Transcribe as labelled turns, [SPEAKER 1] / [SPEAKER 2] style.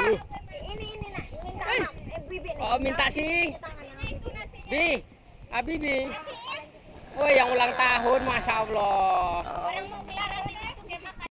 [SPEAKER 1] Ini nak, minta Bibi nih.
[SPEAKER 2] Oh, minta sih. Bi, Abi Bi. Oh, yang ulang tahun, Masya Allah.